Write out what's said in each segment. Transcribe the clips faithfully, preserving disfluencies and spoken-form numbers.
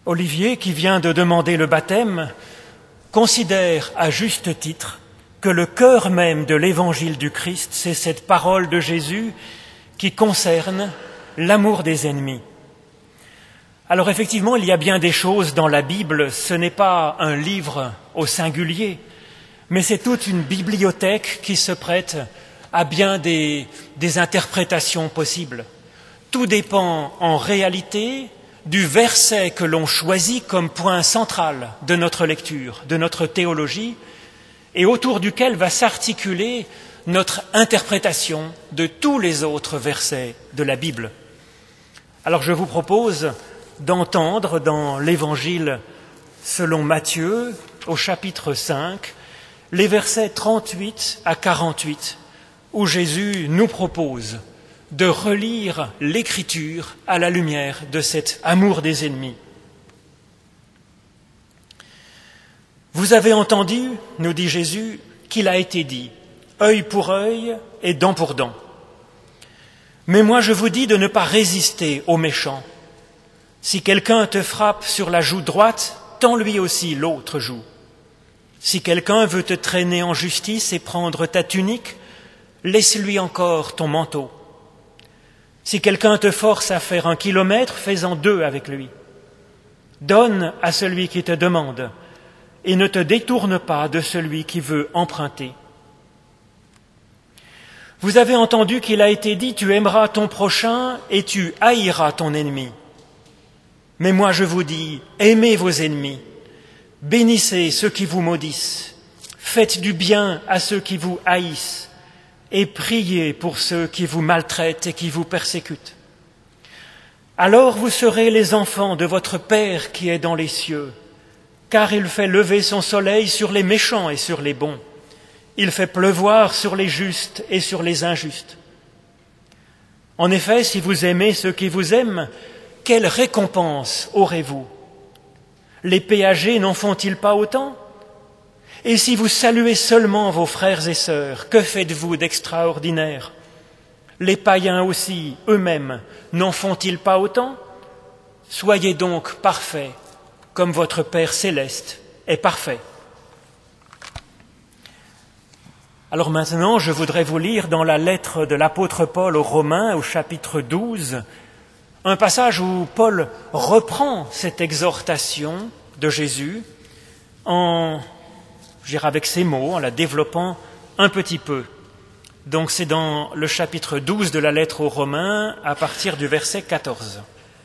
Olivier, qui vient de demander le baptême, considère à juste titre que le cœur même de l'évangile du Christ, c'est cette parole de Jésus qui concerne l'amour des ennemis. Alors effectivement, il y a bien des choses dans la Bible, ce n'est pas un livre au singulier, mais c'est toute une bibliothèque qui se prête à bien des, des interprétations possibles. Tout dépend en réalité du verset que l'on choisit comme point central de notre lecture, de notre théologie, et autour duquel va s'articuler notre interprétation de tous les autres versets de la Bible. Alors je vous propose d'entendre dans l'Évangile selon Matthieu, au chapitre cinq, les versets trente-huit à quarante-huit, où Jésus nous propose de relire l'Écriture à la lumière de cet amour des ennemis. Vous avez entendu, nous dit Jésus, qu'il a été dit, œil pour œil et dent pour dent. Mais moi je vous dis de ne pas résister aux méchants. Si quelqu'un te frappe sur la joue droite, tends lui aussi l'autre joue. Si quelqu'un veut te traîner en justice et prendre ta tunique, laisse-lui encore ton manteau. Si quelqu'un te force à faire un kilomètre, fais-en deux avec lui. Donne à celui qui te demande, et ne te détourne pas de celui qui veut emprunter. Vous avez entendu qu'il a été dit, tu aimeras ton prochain et tu haïras ton ennemi. Mais moi je vous dis, aimez vos ennemis, bénissez ceux qui vous maudissent, faites du bien à ceux qui vous haïssent, et priez pour ceux qui vous maltraitent et qui vous persécutent. Alors vous serez les enfants de votre Père qui est dans les cieux, car il fait lever son soleil sur les méchants et sur les bons. Il fait pleuvoir sur les justes et sur les injustes. En effet, si vous aimez ceux qui vous aiment, quelle récompense aurez-vous? Les péagers n'en font-ils pas autant? Et si vous saluez seulement vos frères et sœurs, que faites-vous d'extraordinaire? Les païens aussi, eux-mêmes, n'en font-ils pas autant? Soyez donc parfaits, comme votre Père céleste est parfait. Alors maintenant, je voudrais vous lire dans la lettre de l'apôtre Paul aux Romains, au chapitre douze, un passage où Paul reprend cette exhortation de Jésus en, je dirais avec ces mots, en la développant un petit peu. Donc c'est dans le chapitre douze de la lettre aux Romains, à partir du verset quatorze.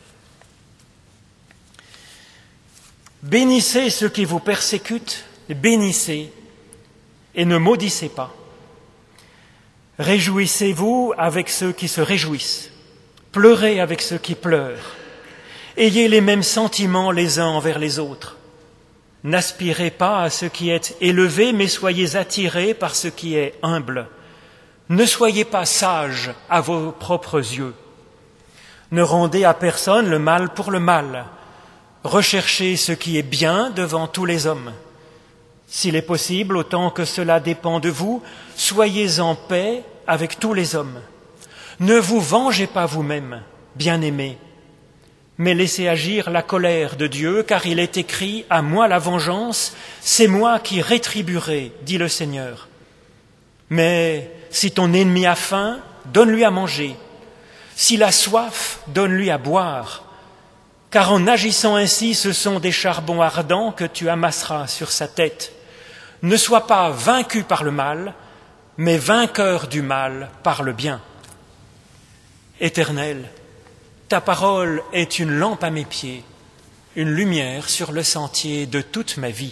Bénissez ceux qui vous persécutent, bénissez et ne maudissez pas. Réjouissez-vous avec ceux qui se réjouissent, pleurez avec ceux qui pleurent. Ayez les mêmes sentiments les uns envers les autres. N'aspirez pas à ce qui est élevé, mais soyez attirés par ce qui est humble. Ne soyez pas sages à vos propres yeux. Ne rendez à personne le mal pour le mal. Recherchez ce qui est bien devant tous les hommes. S'il est possible, autant que cela dépend de vous, soyez en paix avec tous les hommes. Ne vous vengez pas vous-même, bien-aimés, mais laissez agir la colère de Dieu, car il est écrit « À moi la vengeance, c'est moi qui rétribuerai, dit le Seigneur. Mais si ton ennemi a faim, donne-lui à manger. S'il a soif, donne-lui à boire. Car en agissant ainsi, ce sont des charbons ardents que tu amasseras sur sa tête. Ne sois pas vaincu par le mal, mais vainqueur du mal par le bien. Éternel, ta parole est une lampe à mes pieds, une lumière sur le sentier de toute ma vie.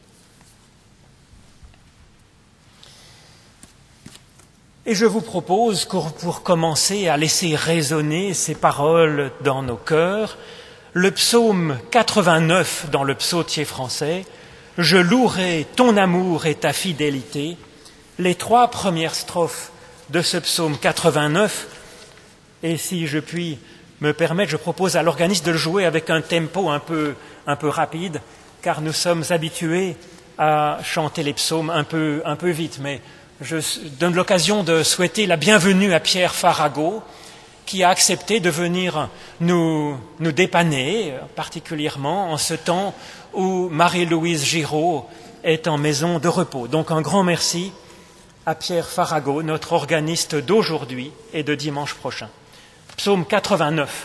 Et je vous propose, pour commencer à laisser résonner ces paroles dans nos cœurs, le psaume quatre-vingt-neuf dans le psautier français, « Je louerai ton amour et ta fidélité », les trois premières strophes de ce psaume quatre-vingt-neuf. Et si je puis me permettre, je propose à l'organiste de le jouer avec un tempo un peu, un peu rapide, car nous sommes habitués à chanter les psaumes un peu, un peu vite. Mais je donne l'occasion de souhaiter la bienvenue à Pierre Farago qui a accepté de venir nous, nous dépanner, particulièrement en ce temps où Marie-Louise Giraud est en maison de repos. Donc un grand merci à Pierre Farago, notre organiste d'aujourd'hui et de dimanche prochain. Psaume quatre-vingt-neuf.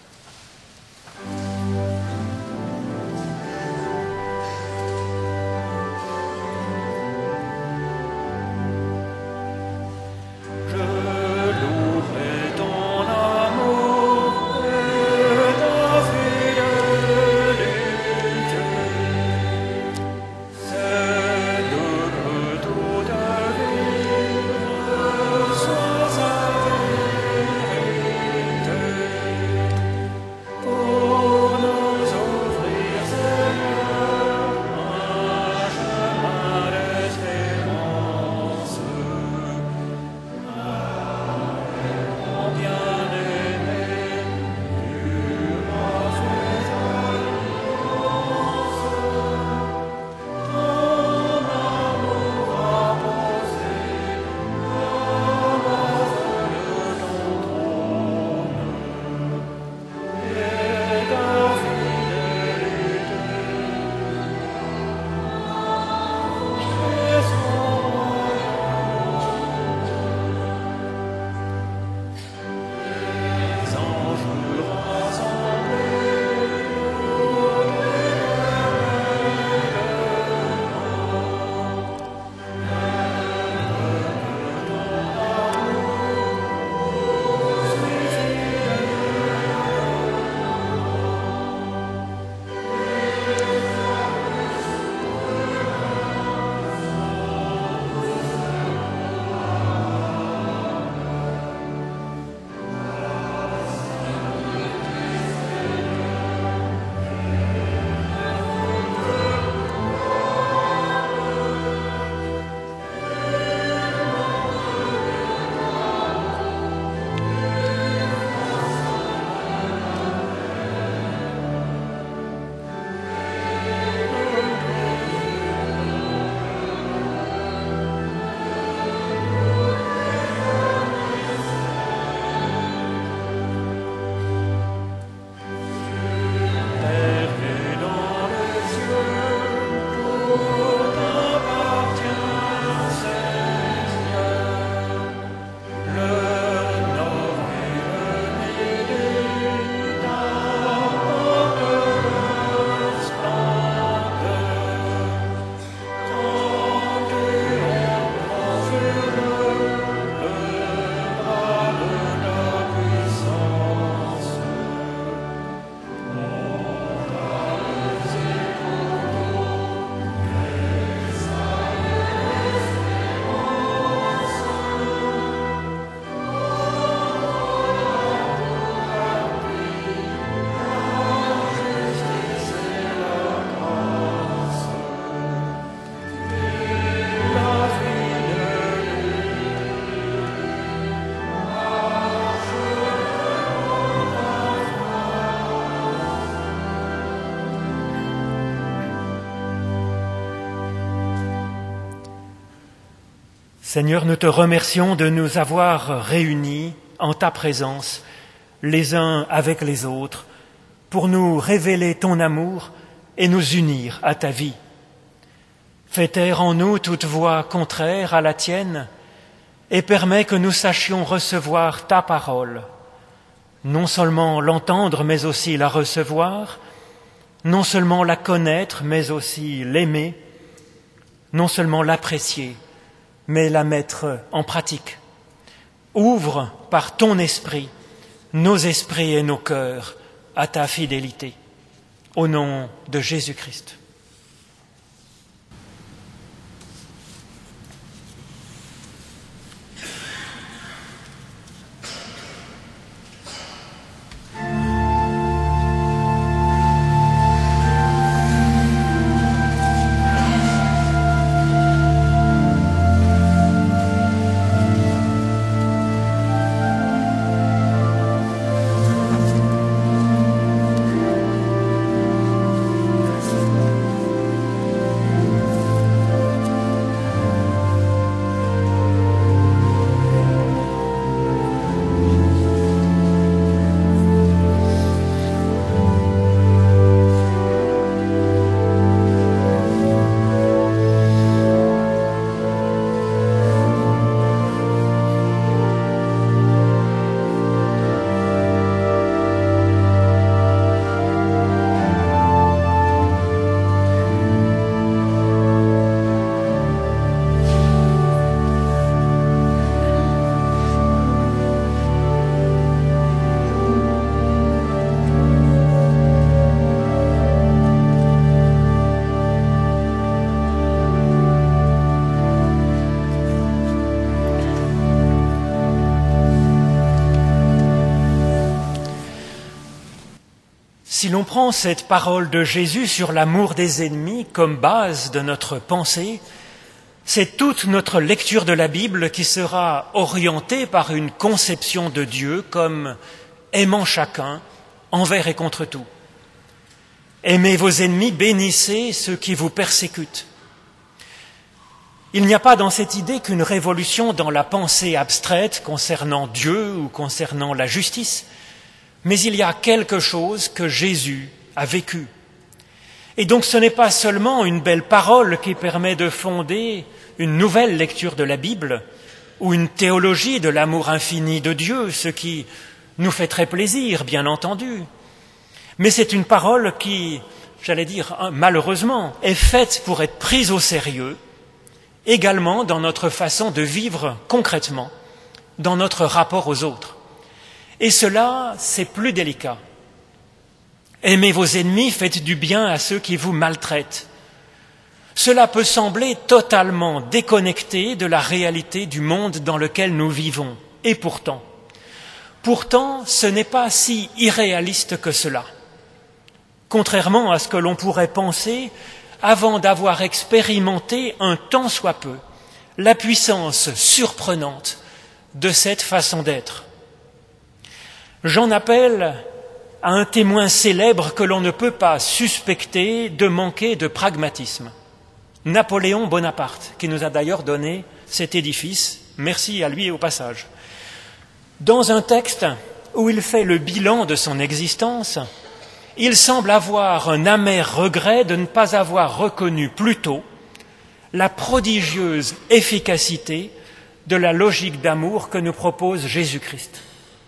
Seigneur, nous te remercions de nous avoir réunis en ta présence, les uns avec les autres, pour nous révéler ton amour et nous unir à ta vie. Fais taire en nous toute voix contraire à la tienne et permets que nous sachions recevoir ta parole, non seulement l'entendre mais aussi la recevoir, non seulement la connaître mais aussi l'aimer, non seulement l'apprécier mais la mettre en pratique. Ouvre par ton esprit nos esprits et nos cœurs à ta fidélité. Au nom de Jésus-Christ. Si l'on prend cette parole de Jésus sur l'amour des ennemis comme base de notre pensée, c'est toute notre lecture de la Bible qui sera orientée par une conception de Dieu comme aimant chacun, envers et contre tout. Aimez vos ennemis, bénissez ceux qui vous persécutent. Il n'y a pas dans cette idée qu'une révolution dans la pensée abstraite concernant Dieu ou concernant la justice, mais il y a quelque chose que Jésus a vécu. Et donc ce n'est pas seulement une belle parole qui permet de fonder une nouvelle lecture de la Bible ou une théologie de l'amour infini de Dieu, ce qui nous fait très plaisir, bien entendu. Mais c'est une parole qui, j'allais dire, malheureusement, est faite pour être prise au sérieux, également dans notre façon de vivre concrètement, dans notre rapport aux autres. Et cela, c'est plus délicat. Aimez vos ennemis, faites du bien à ceux qui vous maltraitent. Cela peut sembler totalement déconnecté de la réalité du monde dans lequel nous vivons. Et pourtant, pourtant, ce n'est pas si irréaliste que cela. Contrairement à ce que l'on pourrait penser, avant d'avoir expérimenté un tant soit peu la puissance surprenante de cette façon d'être. J'en appelle à un témoin célèbre que l'on ne peut pas suspecter de manquer de pragmatisme. Napoléon Bonaparte, qui nous a d'ailleurs donné cet édifice, merci à lui au passage. Dans un texte où il fait le bilan de son existence, il semble avoir un amer regret de ne pas avoir reconnu plus tôt la prodigieuse efficacité de la logique d'amour que nous propose Jésus-Christ.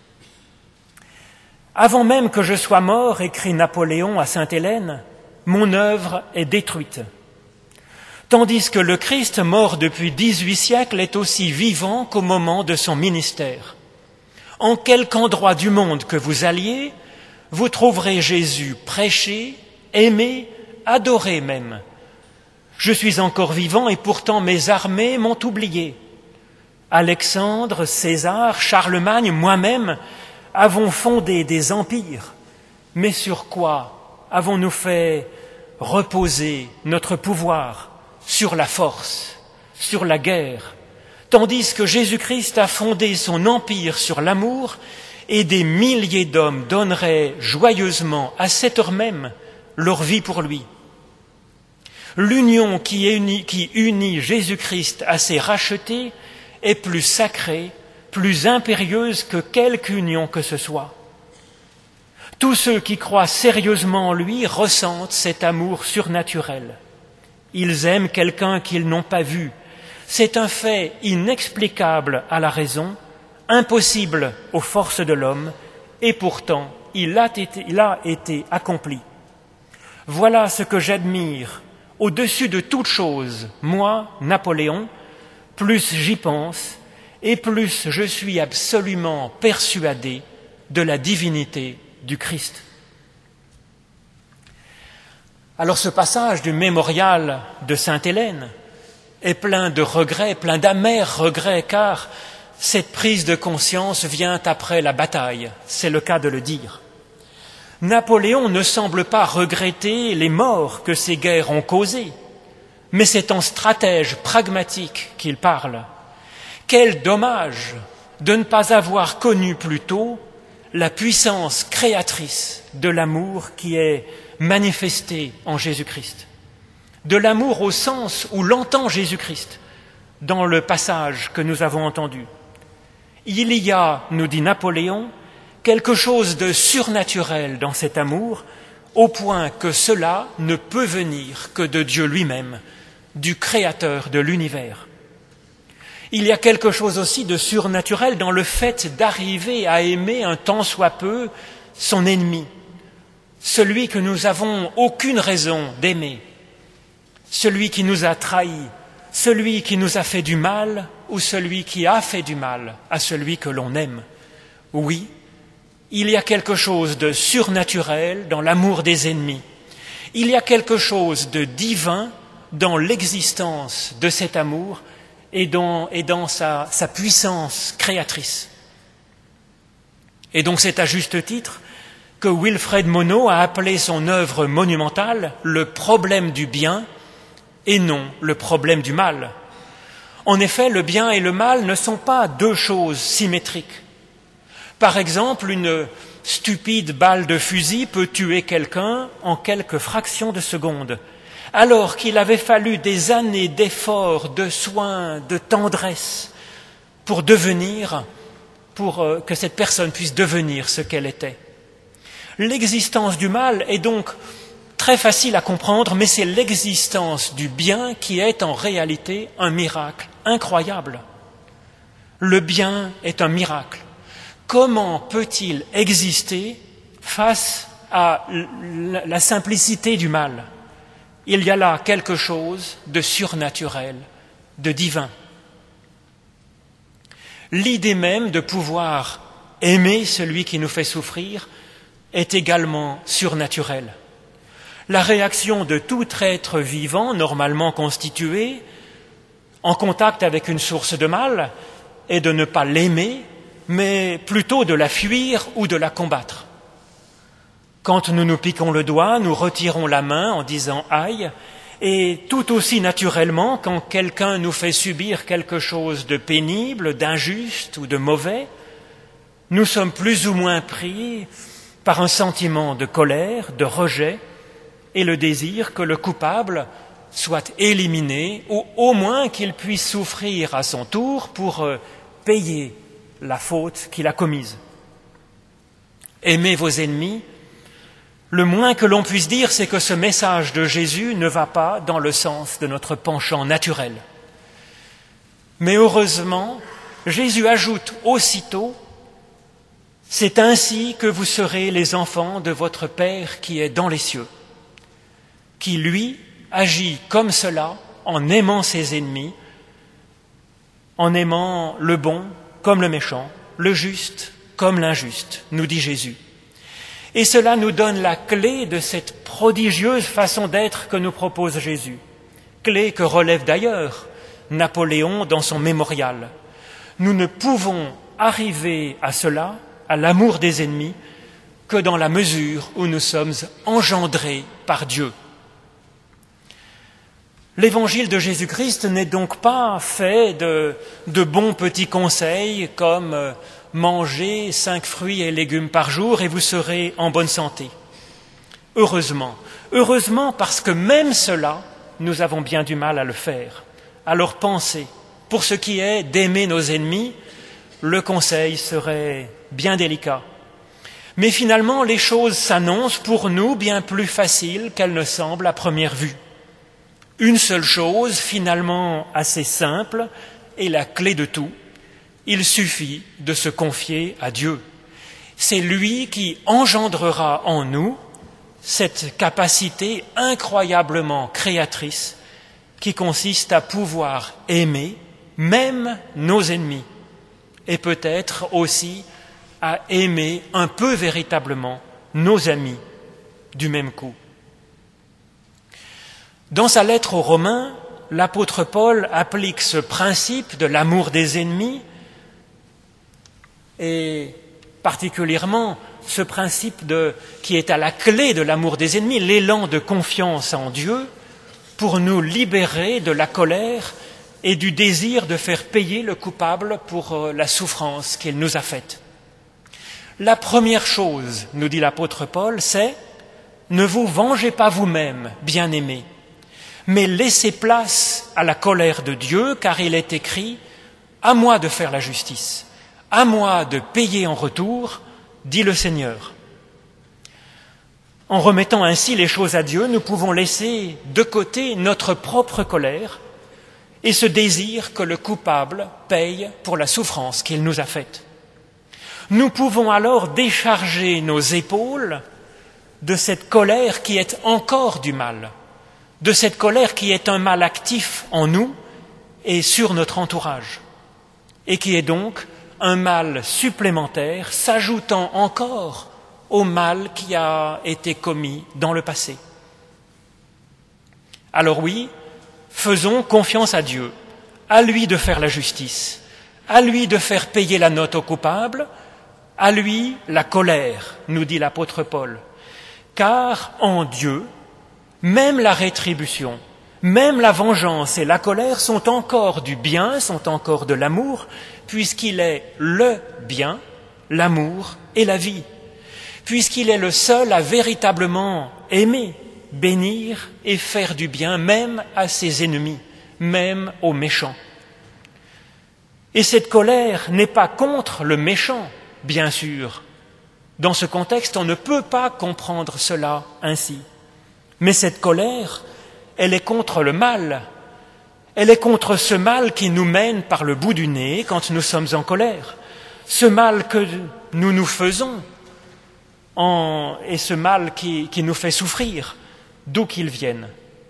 Avant même que je sois mort, écrit Napoléon à Sainte-Hélène, mon œuvre est détruite. Tandis que le Christ, mort depuis dix-huit siècles, est aussi vivant qu'au moment de son ministère. En quelque endroit du monde que vous alliez, vous trouverez Jésus prêché, aimé, adoré même. Je suis encore vivant et pourtant mes armées m'ont oublié. Alexandre, César, Charlemagne, moi-même, avons fondé des empires. Mais sur quoi avons-nous fait reposer notre pouvoir? Sur la force, sur la guerre, tandis que Jésus-Christ a fondé son empire sur l'amour et des milliers d'hommes donneraient joyeusement à cette heure même leur vie pour lui. L'union qui unit, qui unit Jésus-Christ à ses rachetés est plus sacrée, plus impérieuse que quelque union que ce soit. Tous ceux qui croient sérieusement en lui ressentent cet amour surnaturel. Ils aiment quelqu'un qu'ils n'ont pas vu. C'est un fait inexplicable à la raison, impossible aux forces de l'homme, et pourtant il a été, il a été accompli. Voilà ce que j'admire au-dessus de toute chose, moi, Napoléon, plus j'y pense, et plus je suis absolument persuadé de la divinité du Christ. Alors ce passage du mémorial de Sainte-Hélène est plein de regrets, plein d'amers regrets, car cette prise de conscience vient après la bataille, c'est le cas de le dire. Napoléon ne semble pas regretter les morts que ces guerres ont causées, mais c'est en stratège pragmatique qu'il parle. Quel dommage de ne pas avoir connu plus tôt la puissance créatrice de l'amour qui est manifestée en Jésus-Christ. De l'amour au sens où l'entend Jésus-Christ dans le passage que nous avons entendu. Il y a, nous dit Napoléon, quelque chose de surnaturel dans cet amour, au point que cela ne peut venir que de Dieu lui-même, du Créateur de l'univers. Il y a quelque chose aussi de surnaturel dans le fait d'arriver à aimer un tant soit peu son ennemi, celui que nous n'avons aucune raison d'aimer, celui qui nous a trahis, celui qui nous a fait du mal ou celui qui a fait du mal à celui que l'on aime. Oui, il y a quelque chose de surnaturel dans l'amour des ennemis. Il y a quelque chose de divin dans l'existence de cet amour et dans, et dans sa, sa puissance créatrice. Et donc c'est à juste titre que Wilfred Monod a appelé son œuvre monumentale « Le problème du bien » et non le problème du mal. En effet, le bien et le mal ne sont pas deux choses symétriques. Par exemple, une stupide balle de fusil peut tuer quelqu'un en quelques fractions de seconde, alors qu'il avait fallu des années d'efforts, de soins, de tendresse pour devenir, pour que cette personne puisse devenir ce qu'elle était. L'existence du mal est donc très facile à comprendre, mais c'est l'existence du bien qui est en réalité un miracle incroyable. Le bien est un miracle. Comment peut-il exister face à la simplicité du mal? Il y a là quelque chose de surnaturel, de divin. L'idée même de pouvoir aimer celui qui nous fait souffrir est également surnaturelle. La réaction de tout être vivant, normalement constitué, en contact avec une source de mal, est de ne pas l'aimer, mais plutôt de la fuir ou de la combattre. Quand nous nous piquons le doigt, nous retirons la main en disant « aïe », et tout aussi naturellement, quand quelqu'un nous fait subir quelque chose de pénible, d'injuste ou de mauvais, nous sommes plus ou moins pris par un sentiment de colère, de rejet, et le désir que le coupable soit éliminé, ou au moins qu'il puisse souffrir à son tour pour payer la faute qu'il a commise. Aimez vos ennemis, le moins que l'on puisse dire, c'est que ce message de Jésus ne va pas dans le sens de notre penchant naturel. Mais heureusement, Jésus ajoute aussitôt « C'est ainsi que vous serez les enfants de votre Père qui est dans les cieux » qui, lui, agit comme cela en aimant ses ennemis, en aimant le bon comme le méchant, le juste comme l'injuste, nous dit Jésus. Et cela nous donne la clé de cette prodigieuse façon d'être que nous propose Jésus, clé que relève d'ailleurs Napoléon dans son mémorial. Nous ne pouvons arriver à cela, à l'amour des ennemis, que dans la mesure où nous sommes engendrés par Dieu. L'évangile de Jésus-Christ n'est donc pas fait de, de bons petits conseils comme euh, manger cinq fruits et légumes par jour et vous serez en bonne santé. Heureusement, heureusement parce que même cela, nous avons bien du mal à le faire. Alors pensez, pour ce qui est d'aimer nos ennemis, le conseil serait bien délicat. Mais finalement, les choses s'annoncent pour nous bien plus faciles qu'elles ne semblent à première vue. Une seule chose, finalement assez simple, est la clé de tout. Il suffit de se confier à Dieu. C'est lui qui engendrera en nous cette capacité incroyablement créatrice qui consiste à pouvoir aimer même nos ennemis et peut-être aussi à aimer un peu véritablement nos amis du même coup. Dans sa lettre aux Romains, l'apôtre Paul applique ce principe de l'amour des ennemis et particulièrement ce principe de, qui est à la clé de l'amour des ennemis, l'élan de confiance en Dieu pour nous libérer de la colère et du désir de faire payer le coupable pour la souffrance qu'il nous a faite. La première chose, nous dit l'apôtre Paul, c'est « Ne vous vengez pas vous-même, bien-aimés, mais laissez place à la colère de Dieu, car il est écrit « À moi de faire la justice, à moi de payer en retour, dit le Seigneur. » En remettant ainsi les choses à Dieu, nous pouvons laisser de côté notre propre colère et ce désir que le coupable paye pour la souffrance qu'il nous a faite. Nous pouvons alors décharger nos épaules de cette colère qui est encore du mal, de cette colère qui est un mal actif en nous et sur notre entourage, et qui est donc un mal supplémentaire s'ajoutant encore au mal qui a été commis dans le passé. Alors oui, faisons confiance à Dieu, à lui de faire la justice, à lui de faire payer la note au coupable, À lui, la colère, nous dit l'apôtre Paul, car en Dieu, même la rétribution, même la vengeance et la colère sont encore du bien, sont encore de l'amour, puisqu'il est le bien, l'amour et la vie, puisqu'il est le seul à véritablement aimer, bénir et faire du bien, même à ses ennemis, même aux méchants. Et cette colère n'est pas contre le méchant, bien sûr. Dans ce contexte, on ne peut pas comprendre cela ainsi. Mais cette colère, elle est contre le mal. Elle est contre ce mal qui nous mène par le bout du nez quand nous sommes en colère. Ce mal que nous nous faisons en, et ce mal qui, qui nous fait souffrir, d'où qu'il vienne.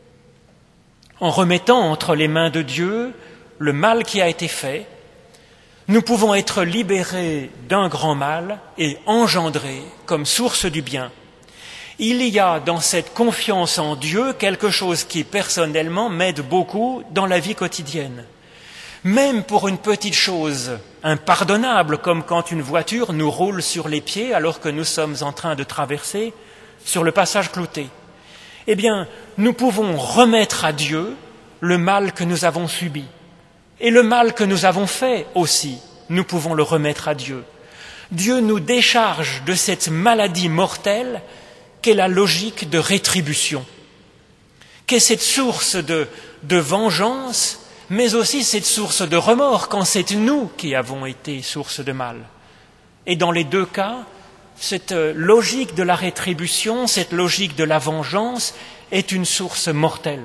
En remettant entre les mains de Dieu le mal qui a été fait, nous pouvons être libérés d'un grand mal et engendrés comme source du bien. Il y a dans cette confiance en Dieu quelque chose qui personnellement m'aide beaucoup dans la vie quotidienne. Même pour une petite chose impardonnable, comme quand une voiture nous roule sur les pieds alors que nous sommes en train de traverser sur le passage clouté. Eh bien, nous pouvons remettre à Dieu le mal que nous avons subi. Et le mal que nous avons fait aussi, nous pouvons le remettre à Dieu. Dieu nous décharge de cette maladie mortelle qu'est la logique de rétribution, qu'est cette source de, de vengeance, mais aussi cette source de remords quand c'est nous qui avons été source de mal. Et dans les deux cas, cette logique de la rétribution, cette logique de la vengeance est une source mortelle.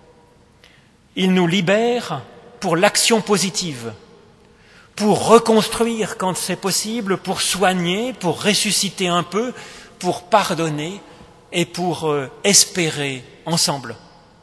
Il nous libère pour l'action positive, pour reconstruire quand c'est possible, pour soigner, pour ressusciter un peu, pour pardonner et pour euh, espérer ensemble.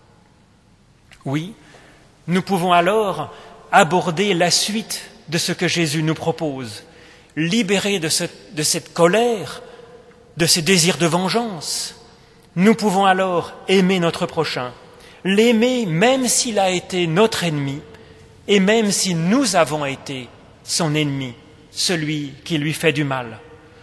Oui, nous pouvons alors aborder la suite de ce que Jésus nous propose, libérés de, ce, de cette colère, de ces désirs de vengeance. Nous pouvons alors aimer notre prochain, l'aimer même s'il a été notre ennemi et même si nous avons été son ennemi, celui qui lui fait du mal.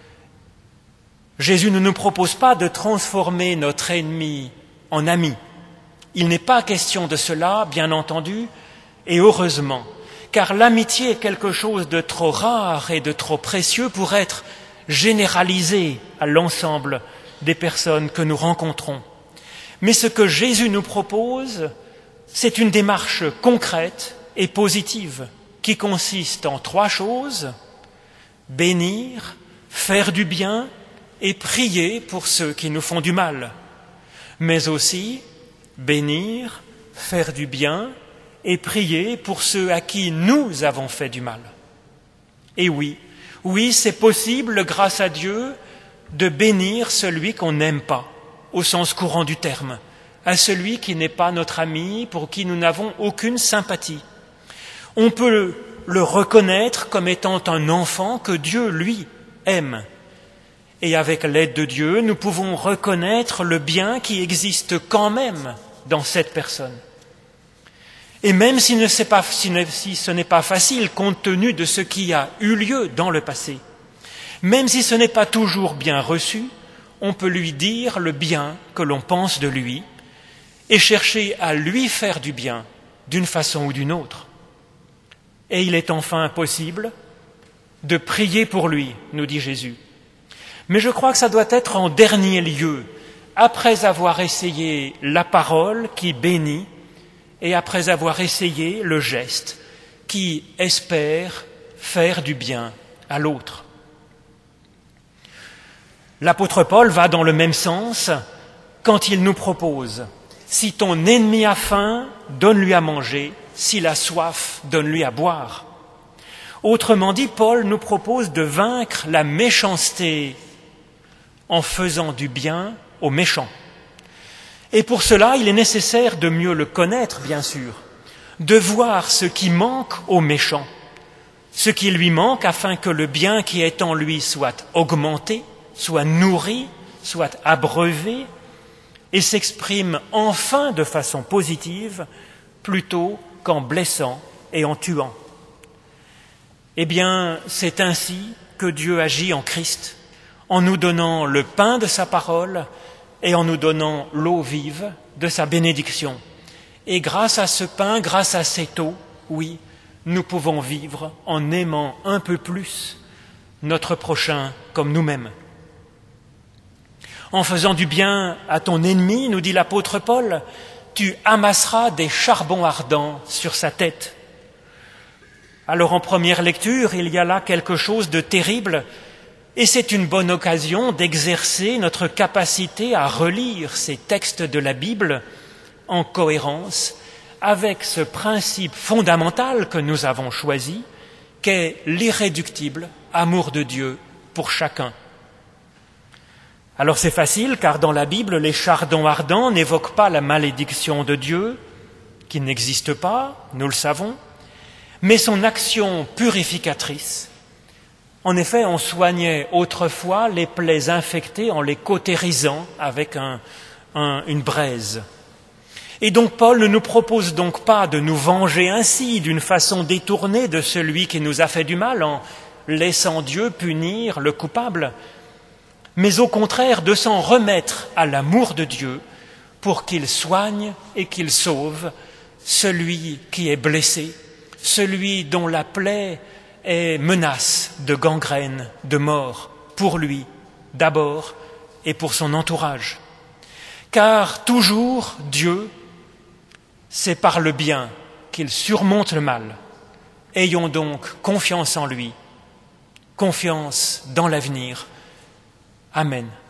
Jésus ne nous propose pas de transformer notre ennemi en ami. Il n'est pas question de cela, bien entendu, et heureusement, car l'amitié est quelque chose de trop rare et de trop précieux pour être généralisé à l'ensemble des personnes que nous rencontrons. Mais ce que Jésus nous propose, c'est une démarche concrète et positive qui consiste en trois choses: bénir, faire du bien et prier pour ceux qui nous font du mal, mais aussi bénir, faire du bien et prier pour ceux à qui nous avons fait du mal. Et oui, oui, c'est possible, grâce à Dieu, de bénir celui qu'on n'aime pas, au sens courant du terme, à celui qui n'est pas notre ami, pour qui nous n'avons aucune sympathie. On peut le, le reconnaître comme étant un enfant que Dieu, lui, aime. Et avec l'aide de Dieu, nous pouvons reconnaître le bien qui existe quand même dans cette personne. Et même si, ne pas, si, ne, si ce n'est pas facile compte tenu de ce qui a eu lieu dans le passé, même si ce n'est pas toujours bien reçu, on peut lui dire le bien que l'on pense de lui et chercher à lui faire du bien d'une façon ou d'une autre. Et il est enfin possible de prier pour lui, nous dit Jésus. Mais je crois que ça doit être en dernier lieu, après avoir essayé la parole qui bénit et après avoir essayé le geste qui espère faire du bien à l'autre. L'apôtre Paul va dans le même sens quand il nous propose « Si ton ennemi a faim, donne-lui à manger, s'il a soif, donne-lui à boire ». Autrement dit, Paul nous propose de vaincre la méchanceté en faisant du bien aux méchants. Et pour cela, il est nécessaire de mieux le connaître, bien sûr, de voir ce qui manque aux méchants, ce qui lui manque afin que le bien qui est en lui soit augmenté, soit nourri, soit abreuvé et s'exprime enfin de façon positive plutôt qu'en blessant et en tuant. Eh bien, c'est ainsi que Dieu agit en Christ, en nous donnant le pain de sa parole et en nous donnant l'eau vive de sa bénédiction. Et grâce à ce pain, grâce à cette eau, oui, nous pouvons vivre en aimant un peu plus notre prochain comme nous-mêmes. En faisant du bien à ton ennemi, nous dit l'apôtre Paul, tu amasseras des charbons ardents sur sa tête. Alors en première lecture, il y a là quelque chose de terrible, et c'est une bonne occasion d'exercer notre capacité à relire ces textes de la Bible en cohérence avec ce principe fondamental que nous avons choisi, qu'est l'irréductible amour de Dieu pour chacun. Alors c'est facile, car dans la Bible, les chardons ardents n'évoquent pas la malédiction de Dieu, qui n'existe pas, nous le savons, mais son action purificatrice. En effet, on soignait autrefois les plaies infectées en les cautérisant avec un, un, une braise. Et donc Paul ne nous propose donc pas de nous venger ainsi d'une façon détournée de celui qui nous a fait du mal en laissant Dieu punir le coupable, mais au contraire de s'en remettre à l'amour de Dieu pour qu'il soigne et qu'il sauve celui qui est blessé, celui dont la plaie est menace de gangrène, de mort, pour lui d'abord et pour son entourage. Car toujours Dieu, c'est par le bien qu'il surmonte le mal. Ayons donc confiance en lui, confiance dans l'avenir. Amen.